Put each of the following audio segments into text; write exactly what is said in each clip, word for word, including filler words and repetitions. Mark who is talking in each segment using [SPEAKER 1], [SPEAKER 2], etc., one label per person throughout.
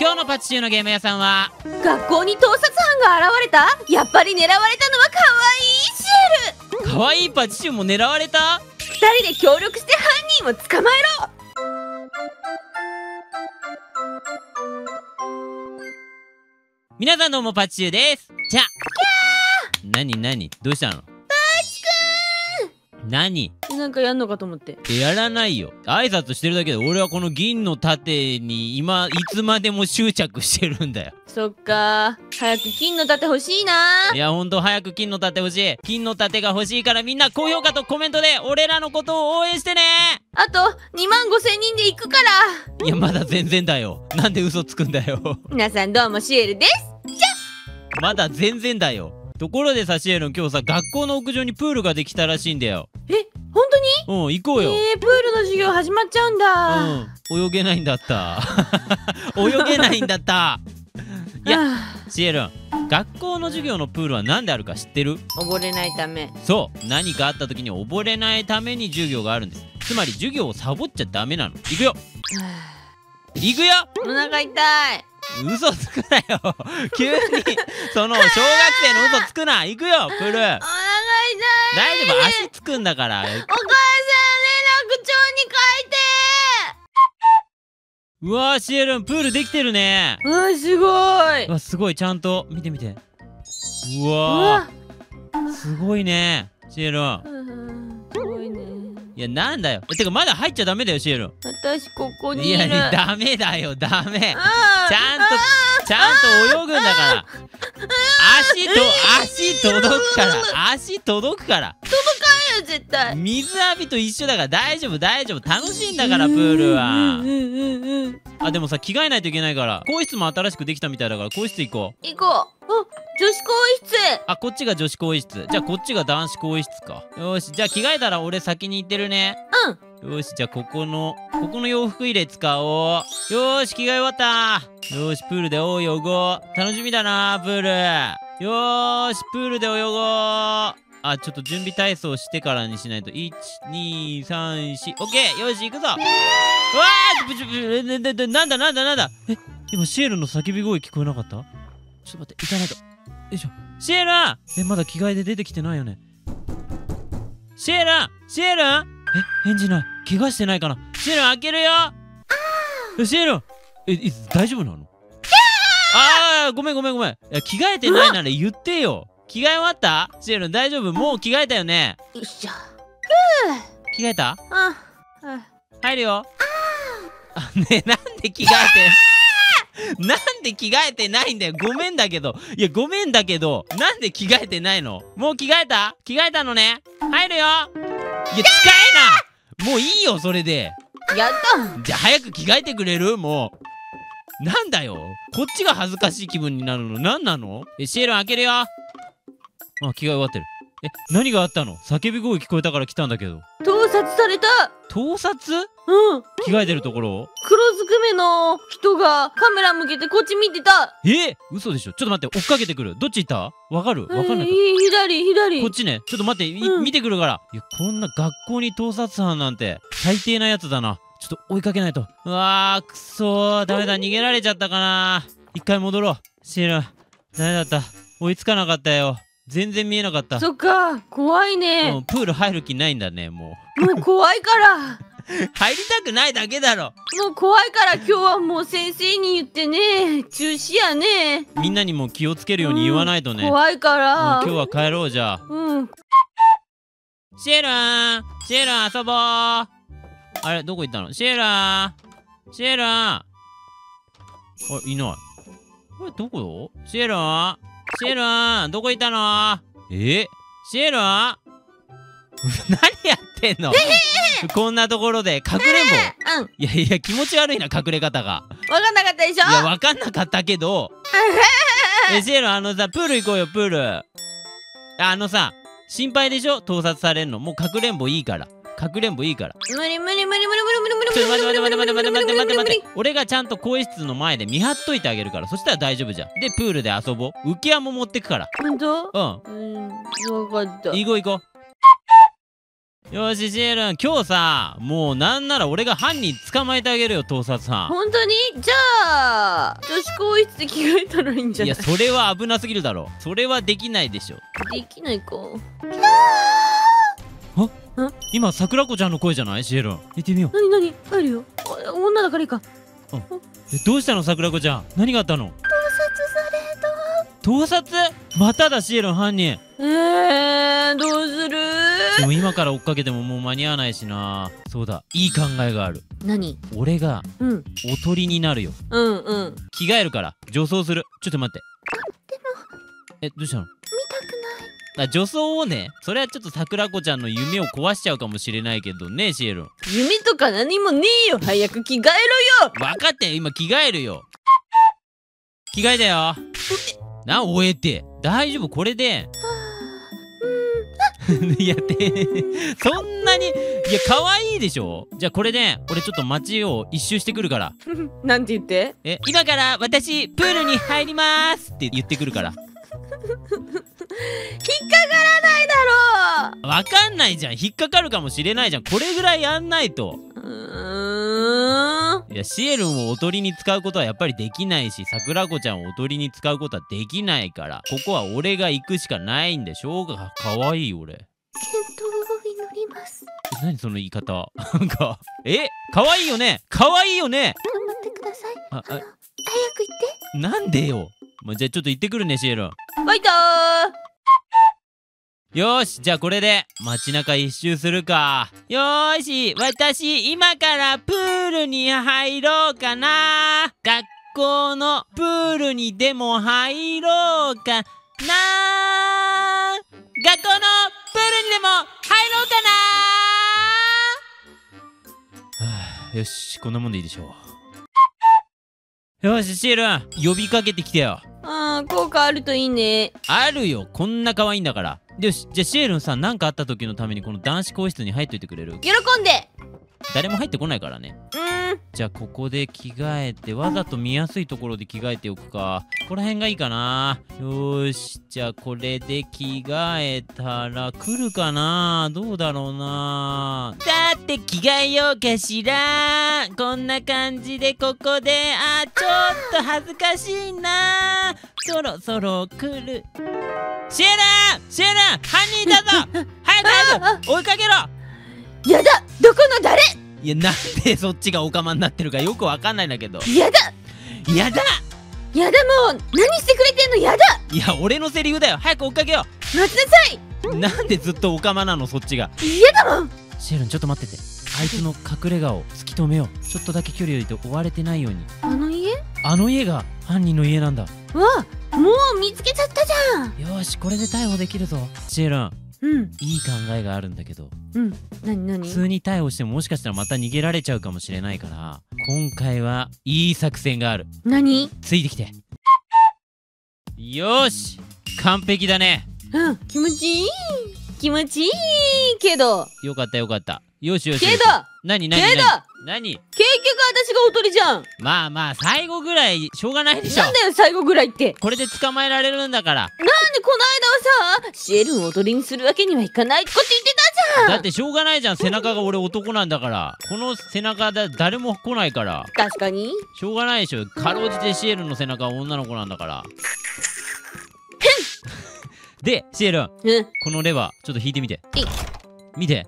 [SPEAKER 1] 今日のパチシューのゲーム屋さんは、
[SPEAKER 2] 学校に盗撮犯が現れた。やっぱり狙われたのは可愛いシエル。
[SPEAKER 1] 可愛いパチシューも狙われた。
[SPEAKER 2] 二人で協力して犯人を捕まえろ。
[SPEAKER 1] 皆さんどうもパチシューです。じゃあなになにどうしたの？パチくん。何？
[SPEAKER 2] なんかやんのかと思って。
[SPEAKER 1] やらないよ。挨拶してるだけで俺はこの銀の盾に今いつまでも執着してるんだよ。
[SPEAKER 2] そっか、早く金の盾欲しいな。
[SPEAKER 1] いやほんと早く金の盾欲しい。金の盾が欲しいからみんな高評価とコメントで俺らのことを応援してね。
[SPEAKER 2] あとにまんごせんにんで行くから。
[SPEAKER 1] いやまだ全然だよ。なんで嘘つくんだよ。
[SPEAKER 2] 皆さんどうもシエルです。じゃ
[SPEAKER 1] まだ全然だよ。ところでさシエルン、今日さ学校の屋上にプールができたらしいんだよ。
[SPEAKER 2] え、本当に？
[SPEAKER 1] うん、行こうよ。
[SPEAKER 2] えー、プールの授業始まっちゃうんだ。
[SPEAKER 1] うん、泳げないんだった泳げないんだったいやシエルン、学校の授業のプールは何であるか知ってる？
[SPEAKER 2] 溺れないため。
[SPEAKER 1] そう、何かあった時に溺れないために授業があるんです。つまり授業をサボっちゃダメなの。行くよ行くよ。
[SPEAKER 2] お腹痛い。
[SPEAKER 1] 嘘つくなよ急にその小学生の嘘つくな。行くよプール。お腹痛い。大丈夫、足つくんだから。お母さん連絡帳に書
[SPEAKER 2] いて。
[SPEAKER 1] うわーシエルン、プールできてるね。
[SPEAKER 2] うわすごい。
[SPEAKER 1] うわすごい、ちゃんと見てみて。うわーすごいねシエルン。
[SPEAKER 2] すごいね。
[SPEAKER 1] いやなんだよ。てかまだ入っちゃダメだよシエルン。
[SPEAKER 2] 私ここにいる。
[SPEAKER 1] いやダメだよダメ。ちゃんとちゃんと泳ぐんだから。足と足届くから足届くから
[SPEAKER 2] 届かんよ絶対。
[SPEAKER 1] 水浴びと一緒だから大丈夫大丈夫。楽しいんだからプールは。あでもさ着替えないといけないから、更衣室も新しくできたみたいだから更衣室行こう。
[SPEAKER 2] 行こう。あ、女子更衣室。
[SPEAKER 1] あ、こっちが女子更衣室。じゃあこっちが男子更衣室か。よし、じゃあ着替えたら俺先に行ってるね。
[SPEAKER 2] うん。
[SPEAKER 1] よし、じゃあここのここの洋服入れ使おう。よーし着替え終わった。よしプールで泳ごう。楽しみだなプール。よーしプールで泳ごう。あ、ちょっと準備体操してからにしないと。いちにさんよん。オッケー。よし行くぞ。うわーブチブチ、な、な、なんだなんだなんだ。え、今シエルの叫び声聞こえなかった？ちょっと待って、行かないと。よいしょ。シエルン！え、まだ着替えで出てきてないよね。シエルン！シエルン！え、返事ない。怪我してないかな。シエルン開けるよ。え、シエルン！え、え大丈夫なの？あー、ごめんごめんごめん。いや、着替えてないなら言ってよ。着替え終わった？シエルン大丈夫？もう着替えたよね。
[SPEAKER 2] よいしょ。
[SPEAKER 1] 着替えた？
[SPEAKER 2] あ、
[SPEAKER 1] 入るよ。あ、ね、なんで着替えてなんで着替えてないんだよ。ごめんだけど。いや、ごめんだけど、なんで着替えてないの？もう着替えた？着替えたのね。入るよ。いや、近いな。もういいよ、それで。
[SPEAKER 2] やった。
[SPEAKER 1] じゃあ早く着替えてくれる？もう。なんだよ。こっちが恥ずかしい気分になるの。なんなの？え、シエルン開けるよ。あ、着替え終わってる。え、何があったの？叫び声聞こえたから来たんだけど。
[SPEAKER 2] 盗撮された。
[SPEAKER 1] 盗撮？
[SPEAKER 2] うん。
[SPEAKER 1] 着替えてるところを？
[SPEAKER 2] 黒ずくめの人がカメラ向けてこっち見てた。
[SPEAKER 1] え、嘘でしょ。ちょっと待って、追っかけてくる。どっち行った？わかる？わかんないか。
[SPEAKER 2] 左左。
[SPEAKER 1] こっちね。ちょっと待って、
[SPEAKER 2] うん、
[SPEAKER 1] 見てくるから。いや、こんな学校に盗撮犯なんて最低なやつだな。ちょっと追いかけないと。うわー、くそー。ダメだ、逃げられちゃったかな。一回戻ろう。シエルン、ダメだった。追いつかなかったよ。全然見えなかった。
[SPEAKER 2] そっか、怖いね。
[SPEAKER 1] うん、プール入る気ないんだね、も
[SPEAKER 2] う。もう怖いから。
[SPEAKER 1] 入りたくないだけだろ。
[SPEAKER 2] もう怖いから今日はもう先生に言ってね、中止やね。
[SPEAKER 1] みんなにも気をつけるように言わないとね。
[SPEAKER 2] うん、怖いから、
[SPEAKER 1] うん、今日は帰ろうじゃあ。
[SPEAKER 2] うん。
[SPEAKER 1] シエルン、シエルン遊ぼう。あれ、どこ行ったの？シエルン、シエルン。あ、いない。これどこ？シエルン、シエルン、どこ行ったの？え？シエルン何やってんの？こんなところでかくれんぼ。うん。いやいや、気持ち悪いな、隠れ方が。
[SPEAKER 2] わかんなかったでしょ？
[SPEAKER 1] いや、わかんなかったけど。え、シエルン、あのさ、プール行こうよ、プール。あのさ、心配でしょ？盗撮されんの。もうかくれんぼいいから。かくれんぼいいから。
[SPEAKER 2] 無理無理無理無理無理無理無理無理。
[SPEAKER 1] ちょっと待って待って待って待って待って待って待って。俺がちゃんと更衣室の前で見張っといてあげるから。そしたら大丈夫じゃん。で、プールで遊ぼう。浮き輪も持ってくから。
[SPEAKER 2] ほんと？
[SPEAKER 1] うん。
[SPEAKER 2] うん、わかった。
[SPEAKER 1] 行こう行こう。よし、シエルン、今日さ、もうなんなら俺が犯人捕まえてあげるよ、盗撮犯。
[SPEAKER 2] 本当に？じゃあ、女子更衣子更衣室で着替えたらいいんじゃない？
[SPEAKER 1] いやそれは危なすぎるだろ。それはできないでしょ。
[SPEAKER 2] できないか。
[SPEAKER 1] あ、今桜子ちゃんの声じゃない？シエルン行ってみよう。
[SPEAKER 2] なになに？入るよ。あ、女だからいいか。
[SPEAKER 1] え、どうしたの桜子ちゃん、何があったの？
[SPEAKER 2] 盗撮された。
[SPEAKER 1] 盗撮？まただシエルン、犯人。
[SPEAKER 2] えー、どうする？
[SPEAKER 1] でも今から追っかけてももう間に合わないしな。そうだ、いい考えがある。
[SPEAKER 2] 何？
[SPEAKER 1] 俺が
[SPEAKER 2] うん
[SPEAKER 1] おとりになるよ。
[SPEAKER 2] うんうん。
[SPEAKER 1] 着替えるから女装する。ちょっと待って。
[SPEAKER 2] でも
[SPEAKER 1] え、どうしたの？
[SPEAKER 2] 見たくない。
[SPEAKER 1] あ、女装をね。それはちょっと桜子ちゃんの夢を壊しちゃうかもしれないけどね、シエルン。
[SPEAKER 2] 夢とか何もねえよ。早く着替えろよ。
[SPEAKER 1] 分かってよ、今着替えるよ。着替えたよ。な、終えて大丈夫、これで。いやってそんなに、いや可愛いでしょ。じゃあこれで俺ちょっと街を一周してくるから。
[SPEAKER 2] なんて言って？
[SPEAKER 1] え、今から私プールに入りますって言ってくるから。
[SPEAKER 2] 引っかからないだろう。
[SPEAKER 1] わかんないじゃん。引っかかるかもしれないじゃん。これぐらいやんないと。
[SPEAKER 2] うーん。
[SPEAKER 1] いや、シエルンをおとりに使うことはやっぱりできないし、桜子ちゃんをおとりに使うことはできないから、ここは俺が行くしかないんでしょうが。かわいい俺。
[SPEAKER 2] 健闘を祈ります。
[SPEAKER 1] え、何その言い方。なんか、え、かわいいよね。かわいいよね。
[SPEAKER 2] 頑張ってください。
[SPEAKER 1] あ、あ、
[SPEAKER 2] 早く行って。
[SPEAKER 1] なんでよ。まあ、じゃあちょっと行ってくるね、シエルン。
[SPEAKER 2] ファイトー。
[SPEAKER 1] よーし、じゃあこれで街中一周するか。よーし、私今からプールに入ろうかな。学校のプールにでも入ろうかな。学校のプールにでも入ろうかな。はあ、よし、こんなもんでいいでしょう。よし、シエルン、呼びかけてきてよ。
[SPEAKER 2] あー、効果あるといいね。
[SPEAKER 1] あるよ、こんな可愛いんだから。よし、じゃあシエルンさ、何かあった時のためにこの男子更衣室に入っといてくれる？
[SPEAKER 2] 喜んで。
[SPEAKER 1] 誰も入ってこないからね。
[SPEAKER 2] うーん。
[SPEAKER 1] じゃあここで着替えて、わざと見やすいところで着替えておくか。ここら辺がいいかな。よーし、じゃあこれで着替えたら来るかな。どうだろうな。だって着替えようかしら。こんな感じでここで、あー、ちょっと恥ずかしいな。そろそろ来る。シエルン、シエルン、犯人だぞ。早く早く追いかけろ。
[SPEAKER 2] やだ、どこの誰？
[SPEAKER 1] いや、なんでそっちがオカマになってるかよくわかんないんだけど。
[SPEAKER 2] やだ
[SPEAKER 1] やだ
[SPEAKER 2] やだ、もう何してくれてんの。やだ。
[SPEAKER 1] いや、俺のセリフだよ。早く追っかけよ
[SPEAKER 2] 待ちなさい。
[SPEAKER 1] う。なんでずっとオカマなの、そっちが。
[SPEAKER 2] 嫌だもん。
[SPEAKER 1] シエルン、ちょっと待ってて。あいつの隠れ家を突き止めよう。ちょっとだけ距離を置いて追われてないように。
[SPEAKER 2] あの家？
[SPEAKER 1] あの家が犯人の家なんだ。
[SPEAKER 2] わあ、もう見つけちゃったじゃん。
[SPEAKER 1] よーし、これで逮捕できるぞ。シエルン、
[SPEAKER 2] うん
[SPEAKER 1] いい考えがあるんだけど、
[SPEAKER 2] うん。なになに？
[SPEAKER 1] 普通に逮捕してももしかしたらまた逃げられちゃうかもしれないから、今回はいい作戦がある。
[SPEAKER 2] なに？
[SPEAKER 1] ついてきて。よーし、完璧だね。
[SPEAKER 2] うん、気持ちいい。気持ちいいけど。
[SPEAKER 1] よかったよかった。よしよしよし。
[SPEAKER 2] けど
[SPEAKER 1] なになに
[SPEAKER 2] けど
[SPEAKER 1] なに？
[SPEAKER 2] 結局私がおとりじゃん。
[SPEAKER 1] まあまあ最後ぐらいしょうがないでしょ。
[SPEAKER 2] なんだよ最後ぐらいって。
[SPEAKER 1] これで捕まえられるんだから。
[SPEAKER 2] なんでこの間はさ、シエルンをおとりにするわけにはいかないってこと言ってたじゃん。
[SPEAKER 1] だってしょうがないじゃん。背中が俺男なんだから。この背中だ誰も来ないから。
[SPEAKER 2] 確かに。
[SPEAKER 1] しょうがないでしょ。かろうじてシエルンの背中は女の子なんだから。で、シエルン、
[SPEAKER 2] うん。
[SPEAKER 1] このレバーちょっと引いてみて。
[SPEAKER 2] いい
[SPEAKER 1] 見て。
[SPEAKER 2] ん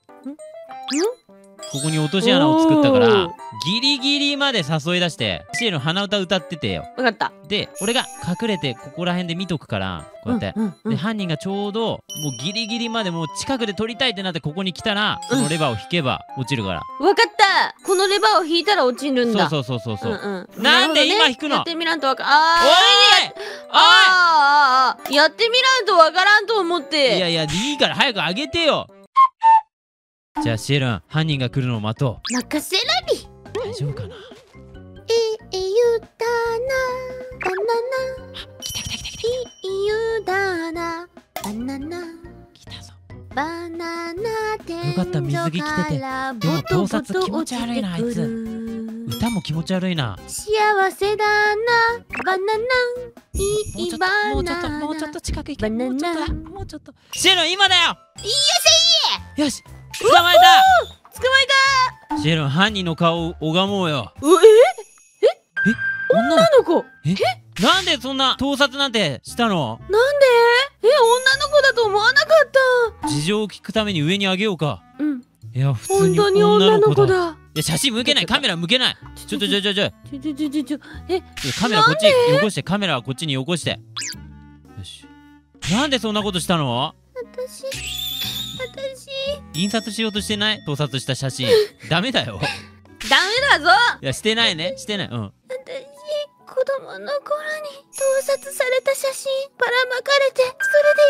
[SPEAKER 1] ここに落とし穴を作ったから
[SPEAKER 2] おー
[SPEAKER 1] ギリギリまで誘い出してシエルン鼻歌歌っててよ。
[SPEAKER 2] わかった。
[SPEAKER 1] で俺が隠れてここら辺で見とくからこうやって、
[SPEAKER 2] うんうんうん
[SPEAKER 1] で犯人がちょうどもうギリギリまでもう近くで撮りたいってなってここに来たらこのレバーを引けば落ちるから。
[SPEAKER 2] わかった。このレバーを引いたら落ちるんだ。
[SPEAKER 1] そうそうそうそうそう、
[SPEAKER 2] うんうん。
[SPEAKER 1] なんで
[SPEAKER 2] るほどね
[SPEAKER 1] 今引くの
[SPEAKER 2] やってみらんとわか
[SPEAKER 1] お
[SPEAKER 2] あ
[SPEAKER 1] い
[SPEAKER 2] ーあーあーあーやってみらんとわからんと思っ
[SPEAKER 1] おい
[SPEAKER 2] て。
[SPEAKER 1] いやいやいいから早く上げてよ。じゃあシエルン、犯人が来るのを待と
[SPEAKER 2] 任せらり。
[SPEAKER 1] う。大丈夫かな。
[SPEAKER 2] ええゆだなバナナ。
[SPEAKER 1] 来た来た来た来た。
[SPEAKER 2] えゆだなバナナ。
[SPEAKER 1] 来たぞ。
[SPEAKER 2] バナナ天
[SPEAKER 1] よかった水着着てて
[SPEAKER 2] から
[SPEAKER 1] でも
[SPEAKER 2] ボトボト
[SPEAKER 1] 盗撮気持ち悪いなあいつ
[SPEAKER 2] 落ちてくる
[SPEAKER 1] 歌も気持ち悪いな。
[SPEAKER 2] 幸せだなバナナ。
[SPEAKER 1] もうちょっと
[SPEAKER 2] いいバナナ。
[SPEAKER 1] もうちょっともうちょっと近く行け。
[SPEAKER 2] バナナ
[SPEAKER 1] もうちょっとだもうちょっと。シエルン今だよ。
[SPEAKER 2] よっしゃい。
[SPEAKER 1] よし捕まえた。
[SPEAKER 2] 捕まえ
[SPEAKER 1] シエルン、犯人の顔を拝もうよ。
[SPEAKER 2] た。うえ
[SPEAKER 1] 女
[SPEAKER 2] 女の子。
[SPEAKER 1] えなんでそんな盗撮なんてしたの？
[SPEAKER 2] なんで？え、女の子だと思わなかった。
[SPEAKER 1] 事情を聞くために上に上げようか。
[SPEAKER 2] うん。
[SPEAKER 1] いや普通に
[SPEAKER 2] 本当に
[SPEAKER 1] 女の子だ。
[SPEAKER 2] 女の子だ。
[SPEAKER 1] いや写真向けない、カメラ向けない。ちょっとちょちょちょ
[SPEAKER 2] ちょちょちょちょちょ。え、
[SPEAKER 1] カメラこっちによこして、カメラはこっちによこして。よし。なんでそんなことしたの？
[SPEAKER 2] 私、私。
[SPEAKER 1] 印刷しようとしてない？盗撮した写真。ダメだよ。
[SPEAKER 2] ダメだぞ。
[SPEAKER 1] いやしてないね、してない。うん。
[SPEAKER 2] 私、子供の頃に盗撮された写真ばらまかれて、それでいじめられるようにな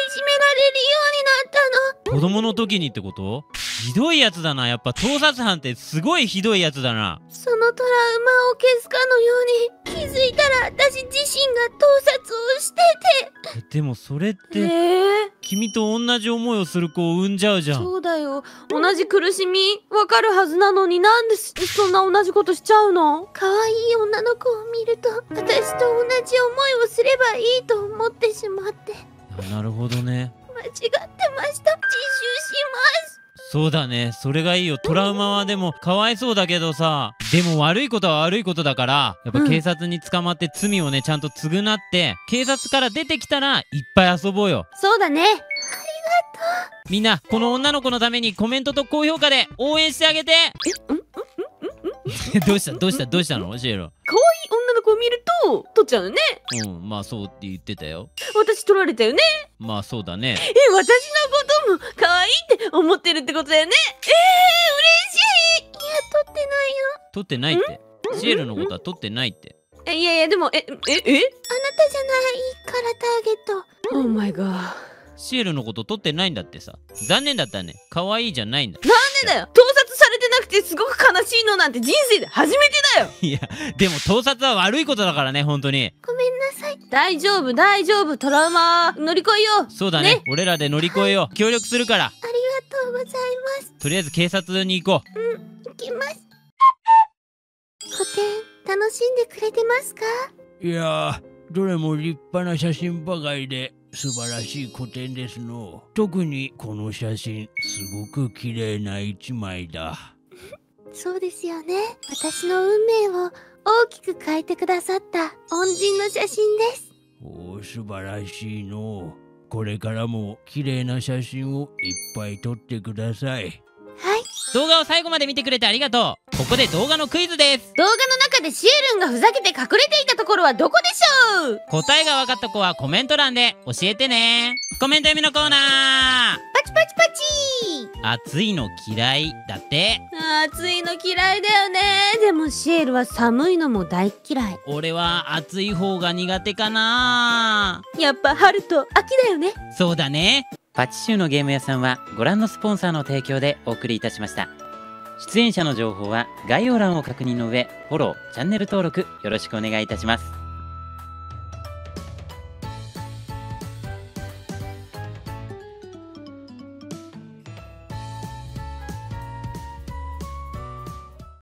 [SPEAKER 2] ったの。
[SPEAKER 1] 子供の時にってこと？ひどいやつだな。やっぱ盗撮犯ってすごいひどいやつだな。
[SPEAKER 2] そのトラウマを消すかのように気づいたら私自身が盗撮をして
[SPEAKER 1] えでもそれって、
[SPEAKER 2] て。えー、
[SPEAKER 1] 君と同じ思いをする子を産んじゃうじゃん。
[SPEAKER 2] そうだよ。同じ苦しみわかるはずなのに、なんでそんな同じことしちゃうの？可愛い女の子を見ると私と同じ思いをすればいいと思ってしまって。
[SPEAKER 1] あなるほどね。
[SPEAKER 2] 間違ってました。自首します。
[SPEAKER 1] そうだね、それがいいよ。トラウマはでもかわいそうだけどさ、でも悪いことは悪いことだから、やっぱ警察に捕まって罪をねちゃんと償って、警察から出てきたらいっぱい遊ぼうよ。
[SPEAKER 2] そうだね。
[SPEAKER 1] みんなこの女の子のためにコメントと高評価で応援してあげて。どうしたどうしたどうしたの？教えろ。
[SPEAKER 2] 可愛い女の子を見ると取っちゃうのね。
[SPEAKER 1] うんまあそうって言ってたよ。
[SPEAKER 2] 私取られたよね。
[SPEAKER 1] まあそうだね。
[SPEAKER 2] え、私のことも可愛いって思ってるってことだよね。えー、嬉しい。いや、取ってないよ。
[SPEAKER 1] 撮ってないって。シエルのことは撮ってないって。
[SPEAKER 2] え、いやいや、でも、え、え、えあなたじゃないからターゲット。オーマイガー。
[SPEAKER 1] シエルのこと撮ってないんだってさ。残念だったね。可愛いじゃないんだ。
[SPEAKER 2] なんでだよ。盗撮されてなくてすごく悲しいのなんて人生で初めてだよ。
[SPEAKER 1] いやでも盗撮は悪いことだからね、本当に。
[SPEAKER 2] ごめんなさい。大丈夫大丈夫。トラウマ乗り越えよう。
[SPEAKER 1] そうだね、
[SPEAKER 2] ね、
[SPEAKER 1] 俺らで乗り越えよう。協力するから。
[SPEAKER 2] ありがとうございます。
[SPEAKER 1] とりあえず警察に行こう。
[SPEAKER 2] うん、行きます。個展楽しんでくれてますか？
[SPEAKER 3] いやー、どれも立派な写真ばかりで素晴らしい個展ですの。特にこの写真、すごく綺麗な一枚だ。
[SPEAKER 2] そうですよね。私の運命を大きく変えてくださった恩人の写真です。
[SPEAKER 3] おお、素晴らしいの。これからも綺麗な写真をいっぱい撮ってください。
[SPEAKER 2] はい。
[SPEAKER 1] 動画を最後まで見てくれてありがとう。ここで動画のクイズです。
[SPEAKER 2] 動画の中でシエルンがふざけて隠れていたところはどこでしょう？
[SPEAKER 1] 答えが分かった子はコメント欄で教えてね。コメント読みのコーナー。
[SPEAKER 2] パチパチパチ
[SPEAKER 1] 暑いの嫌いだって。
[SPEAKER 2] 暑いの嫌いだよね。でもシエルは寒いのも大嫌い。
[SPEAKER 1] 俺は暑い方が苦手かな。
[SPEAKER 2] やっぱ春と秋だよね。
[SPEAKER 1] そうだね。パチシューのゲーム屋さんはご覧のスポンサーの提供でお送りいたしました。出演者の情報は概要欄を確認の上、フォロー、チャンネル登録よろしくお願いいたします。